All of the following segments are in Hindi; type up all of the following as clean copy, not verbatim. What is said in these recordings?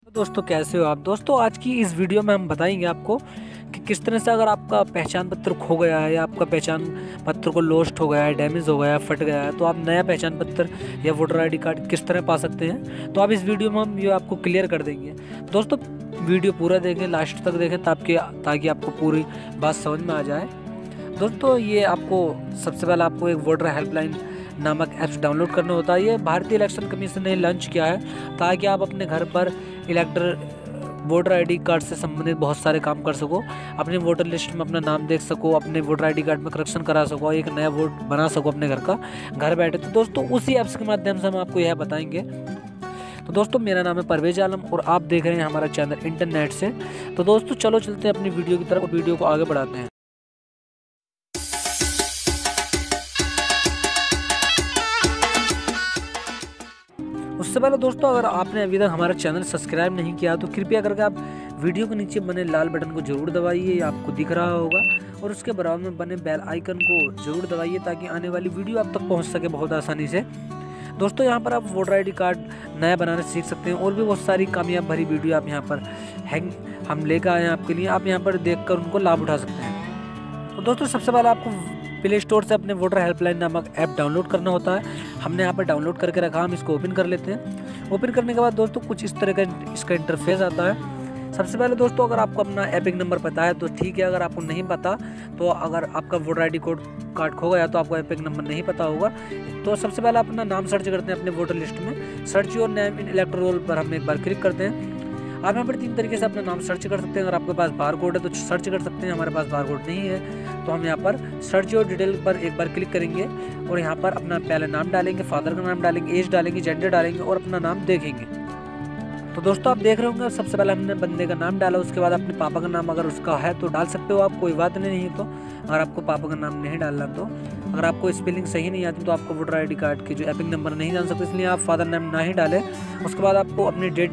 दोस्तों कैसे हो आप। दोस्तों आज की इस वीडियो में हम बताएंगे आपको कि किस तरह से अगर आपका पहचान पत्र खो गया है या आपका पहचान पत्र को लॉस्ट हो गया है, डैमेज हो गया है, फट गया है, तो आप नया पहचान पत्र या वोटर आईडी कार्ड किस तरह पा सकते हैं। तो आप इस वीडियो में हम ये आपको क्लियर कर देंगे। दोस्तों वीडियो पूरा देखें, लास्ट तक देखें ताकि आपको पूरी बात समझ में आ जाए। दोस्तों ये आपको सबसे पहले आपको एक वोटर हेल्पलाइन नामक ऐप्स डाउनलोड करना होता है। ये भारतीय इलेक्शन कमीशन ने लॉन्च किया है ताकि आप अपने घर पर वोटर आईडी कार्ड से संबंधित बहुत सारे काम कर सको, अपने वोटर लिस्ट में अपना नाम देख सको, अपने वोटर आईडी कार्ड में करेक्शन करा सको, एक नया वोट बना सको अपने घर का घर बैठे। तो दोस्तों उसी ऐप्स के माध्यम से हम आपको यह बताएंगे। तो दोस्तों मेरा नाम है परवेज आलम और आप देख रहे हैं हमारा चैनल इंटरनेट से। तो दोस्तों चलो चलते हैं अपनी वीडियो की तरफ और वीडियो को आगे बढ़ाते हैं। उससे पहले दोस्तों अगर आपने अभी तक हमारा चैनल सब्सक्राइब नहीं किया तो कृपया करके आप वीडियो के नीचे बने लाल बटन को जरूर दबाइए, ये आपको दिख रहा होगा, और उसके बराबर में बने बेल आइकन को जरूर दबाइए ताकि आने वाली वीडियो आप तक पहुंच सके बहुत आसानी से। दोस्तों यहाँ पर आप वोटर आईडी कार्ड नया बनाना सीख सकते हैं और भी बहुत सारी कामयाब भरी वीडियो आप यहाँ पर हम लेकर आए हैं आपके लिए। आप यहाँ पर देख उनको लाभ उठा सकते हैं। तो दोस्तों सबसे पहले आपको प्ले स्टोर से अपने वोटर हेल्पलाइन नामक ऐप डाउनलोड करना होता है। हमने यहाँ पर डाउनलोड करके रखा, हम इसको ओपन कर लेते हैं। ओपन करने के बाद दोस्तों कुछ इस तरह का इसका इंटरफेस आता है। सबसे पहले दोस्तों अगर आपको अपना एपिक नंबर पता है तो ठीक है, अगर आपको नहीं पता तो अगर आपका वोटर आईडी कार्ड खो गया तो आपको एपिक नंबर नहीं पता होगा, तो सबसे पहले अपना नाम सर्च करते हैं अपने वोटर लिस्ट में। Search your name in electoral roll पर हम एक बार क्लिक करते हैं। आप यहाँ पर 3 तरीके से अपना नाम सर्च कर सकते हैं। अगर आपके पास बार कोड है तो सर्च कर सकते हैं, हमारे पास बार कोड नहीं है तो हम यहाँ पर सर्च योर डिटेल पर एक बार क्लिक करेंगे और यहाँ पर अपना पहले नाम डालेंगे, फादर का नाम डालेंगे, एज डालेंगे, जेंडर डालेंगे और अपना नाम देखेंगे। तो दोस्तों आप देख रहे होंगे सबसे पहले हमने बंदे का नाम डाला, उसके बाद अपने पापा का नाम अगर उसका है तो डाल सकते हो आप, कोई बात नहीं है। तो अगर आपको पापा का नाम नहीं डालना तो अगर आपको स्पेलिंग सही नहीं आती तो आपको वोटर आईडी कार्ड की जो एपिक नंबर नहीं जान सकते, इसलिए आप फादर नेम ना ही डालें। उसके बाद आपको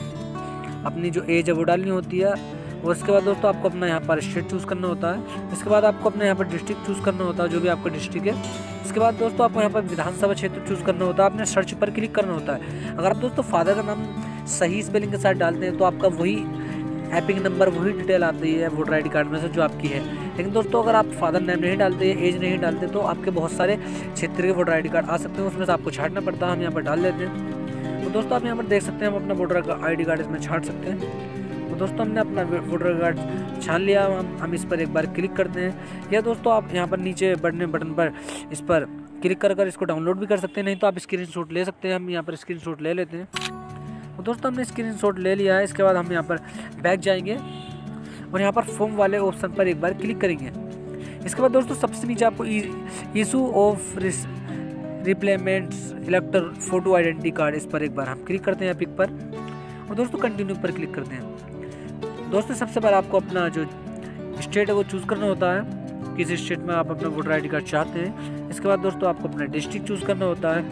अपनी जो एज है वो डालनी होती है। और उसके बाद दोस्तों आपको अपना यहाँ पर स्टेट चूज़ करना होता है। इसके बाद आपको अपने यहाँ पर डिस्ट्रिक्ट चूज़ करना होता है, जो भी आपका डिस्ट्रिक्ट है। इसके बाद दोस्तों आपको यहाँ पर विधानसभा क्षेत्र चूज़ करना होता है, आपने सर्च पर क्लिक करना होता है। अगर आप दोस्तों फादर का नाम सही स्पेलिंग के साथ डालते हैं तो आपका वही एपिक नंबर, वही डिटेल आती है वोटर आईडी कार्ड में से जो आपकी है। लेकिन दोस्तों अगर आप फादर नेम नहीं डालते, एज नहीं डालते तो आपके बहुत सारे क्षेत्र के वोटर आईडी कार्ड आ सकते हैं, उसमें से आपको छांटना पड़ता है। हम यहाँ पर डाल लेते हैं। तो दोस्तों आप यहाँ पर देख सकते हैं हम अपना वोटर आईडी कार्ड इसमें छांट सकते हैं। तो दोस्तों हमने अपना वोटर कार्ड छान लिया, हम इस पर एक बार क्लिक करते हैं। या दोस्तों आप यहाँ पर नीचे बटन पर इस पर क्लिक कर इसको डाउनलोड भी कर सकते हैं, नहीं तो आप स्क्रीनशॉट ले सकते हैं। हम यहाँ पर स्क्रीनशॉट ले लेते हैं। तो दोस्तों हमने स्क्रीनशॉट ले लिया है। इसके बाद हम यहाँ पर बैक जाएंगे और यहाँ पर फॉर्म वाले ऑप्शन पर एक बार क्लिक करेंगे। इसके बाद दोस्तों सबसे नीचे आपको issue of replacements elector photo identity card, इस पर एक बार हम क्लिक करते हैं पिक पर और दोस्तों कंटिन्यू पर क्लिक करते हैं। दोस्तों सबसे पहले आपको अपना जो स्टेट है वो चूज़ करना होता है, किस स्टेट में आप अपना वोटर आईडी कार्ड चाहते हैं। इसके बाद दोस्तों आपको अपना डिस्ट्रिक्ट चूज़ करना होता है,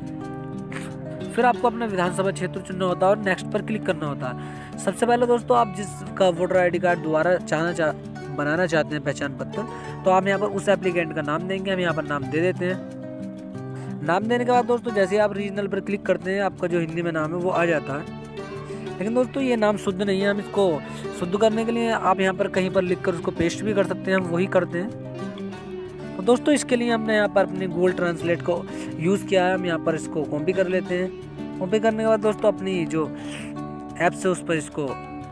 फिर आपको अपना विधानसभा क्षेत्र चुनना होता है और नेक्स्ट पर क्लिक करना होता है। सबसे पहले दोस्तों आप जिसका वोटर आईडी कार्ड दोबारा बनाना चाहते हैं पहचान पत्र, तो आप यहाँ पर उस एप्लीकेंट का नाम देंगे। हम यहाँ पर नाम दे देते हैं। नाम देने के बाद दोस्तों जैसे आप रीजनल पर क्लिक करते हैं आपका जो हिंदी में नाम है वो आ जाता है। लेकिन दोस्तों ये नाम शुद्ध नहीं है, हम इसको शुद्ध करने के लिए आप यहाँ पर कहीं पर लिखकर उसको पेस्ट भी कर सकते हैं, हम वही करते हैं। तो दोस्तों इसके लिए हमने यहाँ पर अपने गूगल ट्रांसलेट को यूज़ किया है। हम यहाँ पर इसको कॉपी कर लेते हैं। कॉपी करने के बाद दोस्तों अपनी जो ऐप्स है उस पर इसको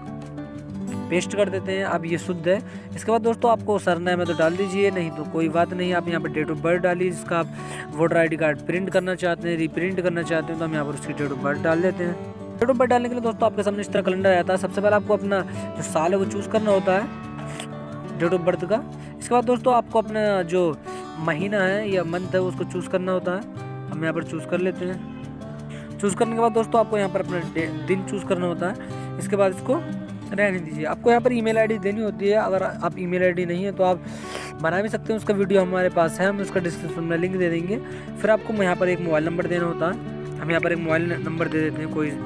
पेस्ट कर देते हैं। अब ये शुद्ध है। इसके बाद दोस्तों आपको सरनेम है तो डाल दीजिए, नहीं तो कोई बात नहीं। आप यहाँ पर डेट ऑफ बर्थ डालिए, जिसका आप वोटर आईडी कार्ड प्रिंट करना चाहते हैं, रीप्रिंट करना चाहते हैं, तो हम यहाँ पर उसकी डेट ऑफ बर्थ डाल देते हैं। डेट ऑफ बर्थ डालने के लिए दोस्तों आपके सामने इस तरह कैलेंडर आता है। सबसे पहले आपको अपना जो साल है वो चूज़ करना होता है डेट ऑफ बर्थ का। इसके बाद दोस्तों आपको अपना जो महीना है या मंथ है उसको चूज़ करना होता है। हम यहाँ पर चूज़ कर लेते हैं। चूज़ करने के बाद दोस्तों आपको यहाँ पर अपना दिन चूज़ करना होता है। इसके बाद इसको रहने दीजिए। आपको यहाँ पर ईमेल आईडी देनी होती है। अगर आप ईमेल आईडी नहीं है तो आप बना भी सकते हैं, उसका वीडियो हमारे पास है, हम उसका डिस्क्रिप्शन में लिंक दे देंगे। फिर आपको यहाँ पर एक मोबाइल नंबर देना होता है। हम यहाँ पर एक मोबाइल नंबर दे देते हैं कोई।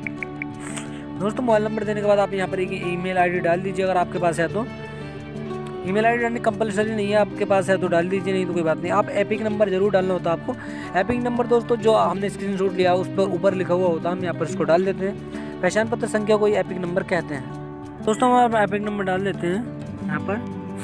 दोस्तों मोबाइल नंबर देने के बाद आप यहाँ पर एक ईमेल आईडी डाल दीजिए अगर आपके पास है तो। ईमेल आईडी डालनी कंपलसरी नहीं है, आपके पास है तो डाल दीजिए, नहीं तो कोई बात नहीं। आप एपिक नंबर जरूर डालना होता है आपको। एपिक नंबर दोस्तों जो हमने स्क्रीनशॉट लिया उस पर ऊपर लिखा हुआ होता है, हम यहाँ पर इसको डाल देते हैं। पहचान पत्र संख्या को एपिक नंबर कहते हैं। दोस्तों हम एपिक नंबर डाल देते हैं यहाँ पर।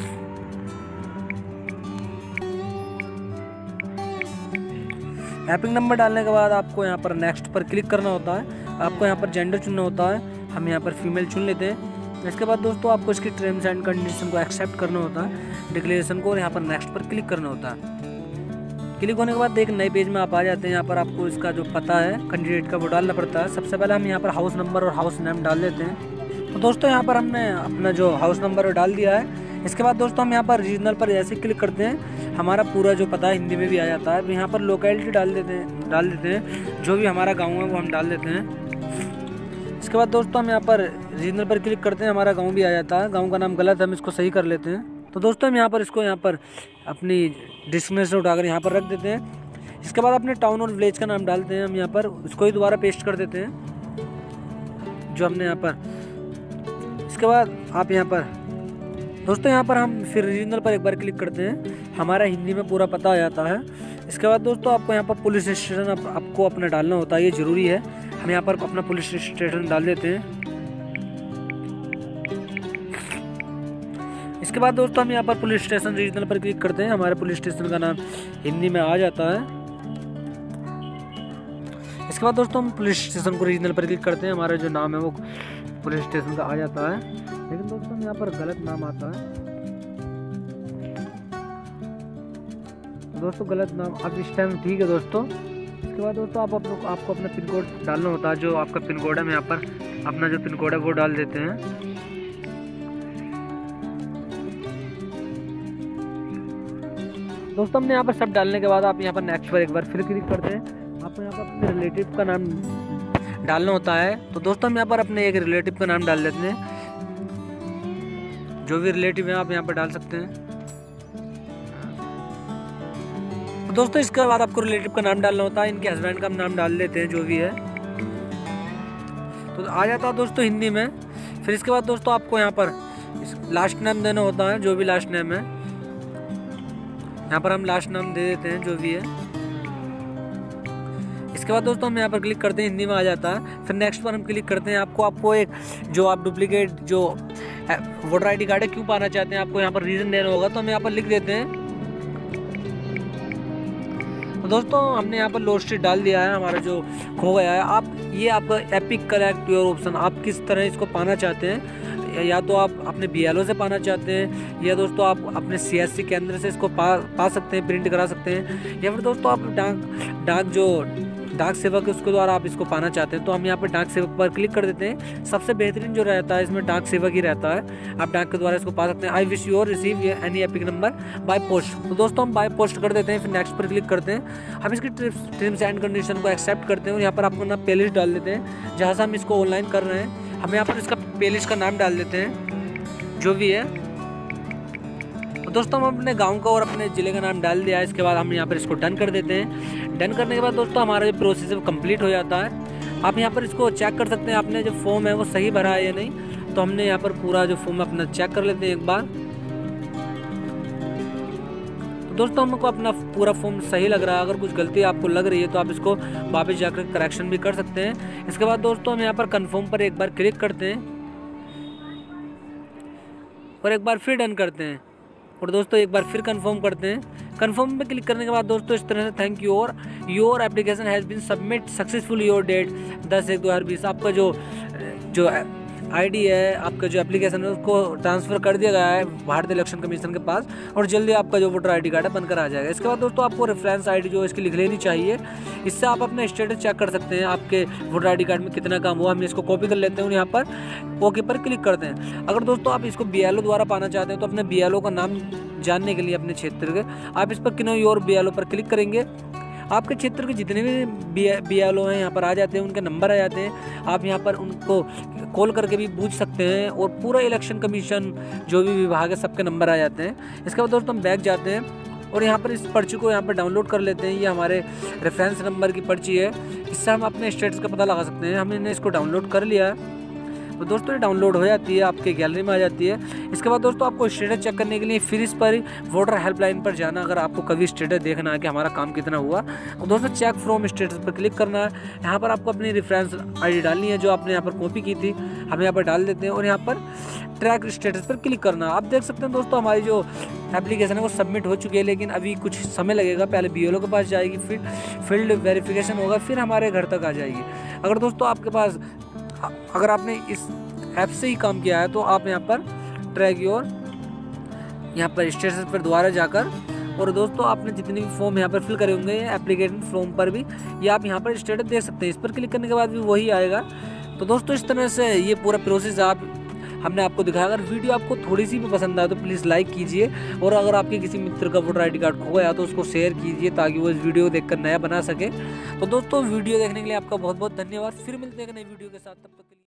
एपिक नंबर डालने के बाद आपको यहाँ पर नेक्स्ट पर क्लिक करना होता है। आपको यहाँ पर जेंडर चुनना होता है, हम यहाँ पर फीमेल चुन लेते हैं। इसके बाद दोस्तों आपको इसकी टर्म्स एंड कंडीशन को एक्सेप्ट करना होता है, डिक्लेरेशन को, और यहाँ पर नेक्स्ट पर क्लिक करना होता है। क्लिक होने के बाद एक नए पेज में आप आ जाते हैं। यहाँ पर आपको इसका जो पता है कैंडिडेट का वो डालना पड़ता है। सबसे पहले हम यहाँ पर हाउस नंबर और हाउस नेम डाल देते हैं। तो दोस्तों यहाँ पर हमने अपना जो हाउस नंबर डाल दिया है। इसके बाद दोस्तों हम यहाँ पर रीजनल पर जैसे क्लिक करते हैं हमारा पूरा जो पता हिंदी में भी आ जाता है। यहाँ पर लोकेलिटी डाल देते हैं, जो भी हमारा गाँव है वो हम डाल देते हैं। इसके बाद दोस्तों हम यहाँ पर रीजनल पर क्लिक करते हैं, हमारा गांव भी आ जाता है। गांव का नाम गलत है, हम इसको सही कर लेते हैं। तो दोस्तों हम यहाँ पर इसको यहाँ पर अपनी डिस्क्रिप्शन से उठाकर यहाँ पर रख देते हैं। इसके बाद अपने टाउन और विलेज का नाम डालते हैं हम यहाँ पर, उसको ही दोबारा पेस्ट कर देते हैं जो हमने यहाँ पर। इसके बाद आप यहाँ पर दोस्तों यहाँ पर हम फिर रीजनल पर एक बार क्लिक करते हैं, हमारा हिंदी में पूरा पता आ जाता है। इसके बाद दोस्तों आपको यहाँ पर पुलिस स्टेशन आपको अपना डालना होता है, ये ज़रूरी है। हम यहाँ पर अपना पुलिस स्टेशन डाल देते हैं। इसके बाद दोस्तों हम यहाँ पर पुलिस स्टेशन रीजनल पर क्लिक करते हैं, हमारे पुलिस स्टेशन का नाम हिंदी में आ जाता है। इसके बाद दोस्तों हम पुलिस स्टेशन को रीजनल पर क्लिक करते हैं, हमारा जो नाम है वो पुलिस स्टेशन का आ जाता है। लेकिन दोस्तों यहाँ पर गलत नाम आता है। दोस्तों गलत नाम अब इस टाइम ठीक है दोस्तों। इसके बाद दोस्तों आपको अपना पिन कोड डालना होता है, जो आपका पिन कोड है। हम यहाँ पर अपना जो पिन कोड है वो डाल देते हैं। दोस्तों हमने यहाँ पर सब डालने के बाद आप यहाँ पर नेक्स्ट पर एक बार फिर क्लिक करते हैं। आपको यहाँ पर अपने रिलेटिव का नाम डालना होता है। तो दोस्तों हम यहाँ पर अपने एक रिलेटिव का नाम डाल देते हैं, जो भी रिलेटिव है आप यहाँ पर डाल सकते हैं। तो दोस्तों इसके बाद आपको रिलेटिव का नाम डालना होता है, इनके हस्बैंड का नाम डाल लेते हैं जो भी है, तो आ जाता है दोस्तों हिंदी में। फिर इसके बाद दोस्तों आपको यहाँ पर लास्ट नेम देना होता है, जो भी लास्ट नेम है। यहाँ पर हम लास्ट नेम दे देते हैं जो भी है। इसके बाद दोस्तों हम यहाँ पर क्लिक करते हैं, हिंदी में आ जाता है। फिर नेक्स्ट पर हम क्लिक करते हैं। आपको एक जो आप डुप्लीकेट जो वोटर आईडी कार्ड है क्यों पाना चाहते हैं, आपको यहाँ पर रीज़न देना होगा, तो हम यहाँ पर लिख देते हैं। तो दोस्तों हमने यहाँ पर लोस्ट डाल दिया है, हमारा जो खो गया है। आप ये आपका एपिक कलेक्ट योर ऑप्शन, आप किस तरह इसको पाना चाहते हैं, या तो आप अपने BLO से पाना चाहते हैं, या दोस्तों आप अपने CSC केंद्र से इसको पा सकते हैं, प्रिंट करा सकते हैं, या फिर दोस्तों आप डाक सेवक उसके द्वारा आप इसको पाना चाहते हैं। तो हम यहाँ पर डाक सेवक पर क्लिक कर देते हैं। सबसे बेहतरीन जो रहता है इसमें डाक सेवक ही रहता है, आप डाक के द्वारा इसको पा सकते हैं। I wish you receive any EPIC number by post. तो दोस्तों हम बाय पोस्ट कर देते हैं, फिर नेक्स्ट पर क्लिक करते हैं। हम इसकी टर्म्स एंड कंडीशन को एक्सेप्ट करते हैं और यहाँ पर आप अपना प्लेलिस्ट डाल देते हैं, जहाँ से हम इसको ऑनलाइन कर रहे हैं। हम यहाँ पर इसका प्लेलिस्ट का नाम डाल देते हैं जो भी है। तो दोस्तों हम अपने गांव का और अपने ज़िले का नाम डाल दिया है। इसके बाद हम यहाँ पर इसको डन कर देते हैं। डन करने के बाद दोस्तों हमारा जो प्रोसेस है वो कंप्लीट हो जाता है। आप यहाँ पर इसको चेक कर सकते हैं, आपने जो फॉर्म है वो सही भरा है या नहीं। तो हमने यहाँ पर पूरा जो फॉर्म अपना चेक कर लेते हैं एक बार। तो दोस्तों हमको अपना पूरा फॉर्म सही लग रहा है। अगर कुछ गलती आपको लग रही है तो आप इसको वापस जाकर करेक्शन भी कर सकते हैं। इसके बाद दोस्तों हम यहाँ पर कन्फर्म पर एक बार क्लिक करते हैं और एक बार फिर डन करते हैं, और दोस्तों एक बार फिर कंफर्म करते हैं। कंफर्म पे क्लिक करने के बाद दोस्तों इस तरह से थैंक यू और your application has been submit successfully your date 10/1/2020। आपका जो आईडी है, आपका जो एप्लीकेशन है उसको ट्रांसफ़र कर दिया गया है भारतीय इलेक्शन कमीशन के पास, और जल्दी आपका जो वोटर आईडी कार्ड है बनकर आ जाएगा। इसके बाद दोस्तों आपको रेफरेंस आईडी जो इसकी लिख लेनी चाहिए, इससे आप अपना स्टेटस चेक कर सकते हैं आपके वोटर आईडी कार्ड में कितना काम हुआ। हम इसको कॉपी कर लेते हैं और यहाँ पर ओके पर क्लिक करते हैं। अगर दोस्तों आप इसको BLO द्वारा पाना चाहते हैं तो अपने BLO का नाम जानने के लिए अपने क्षेत्र के आप इस पर किनो योर BLO पर क्लिक करेंगे। आपके क्षेत्र के जितने भी BLO हैं यहाँ पर आ जाते हैं, उनके नंबर आ जाते हैं। आप यहाँ पर उनको कॉल करके भी पूछ सकते हैं, और पूरा इलेक्शन कमीशन जो भी विभाग है सबके नंबर आ जाते हैं। इसके बाद दोस्तों हम बैक जाते हैं और यहाँ पर इस पर्ची को यहाँ पर डाउनलोड कर लेते हैं। ये हमारे रेफरेंस नंबर की पर्ची है, इससे हम अपने स्टेटस का पता लगा सकते हैं। हमने इसको डाउनलोड कर लिया है। तो दोस्तों ये डाउनलोड हो जाती है, आपके गैलरी में आ जाती है। इसके बाद दोस्तों आपको स्टेटस चेक करने के लिए फिर इस पर वोटर हेल्पलाइन पर जाना। अगर आपको कभी स्टेटस देखना है कि हमारा काम कितना हुआ, तो दोस्तों चेक फ्रॉम स्टेटस पर क्लिक करना है। यहाँ पर आपको अपनी रेफरेंस आईडी डालनी है, जो आपने यहाँ पर कॉपी की थी, हम यहाँ पर डाल देते हैं और यहाँ पर ट्रैक स्टेटस पर क्लिक करना। आप देख सकते हैं दोस्तों हमारी जो एप्लीकेशन है वो सबमिट हो चुकी है, लेकिन अभी कुछ समय लगेगा। पहले BLO के पास जाएगी, फिर फील्ड वेरिफिकेशन होगा, फिर हमारे घर तक आ जाएगी। अगर दोस्तों आपके पास, अगर आपने इस ऐप से ही काम किया है, तो आप यहाँ पर ट्रैक योर, यहाँ पर स्टेटस पर दोबारा जाकर, और दोस्तों आपने जितने भी फॉर्म यहाँ पर फिल करे होंगे एप्लीकेशन फॉर्म पर भी, ये आप यहाँ पर स्टेटस देख सकते हैं। इस पर क्लिक करने के बाद भी वही आएगा। तो दोस्तों इस तरह से ये पूरा प्रोसेस हमने आपको दिखाया। अगर वीडियो आपको थोड़ी सी भी पसंद आए तो प्लीज़ लाइक कीजिए, और अगर आपके किसी मित्र का वोटर ID कार्ड खो गया तो उसको शेयर कीजिए, ताकि वो इस वीडियो देखकर नया बना सके। तो दोस्तों वीडियो देखने के लिए आपका बहुत बहुत धन्यवाद। फिर मिलते हैं नई वीडियो के साथ, तब तक के लिए।